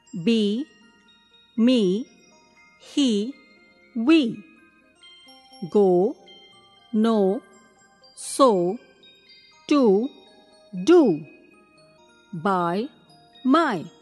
be, me, he, we. Go, no, so, to, do. Buy, my.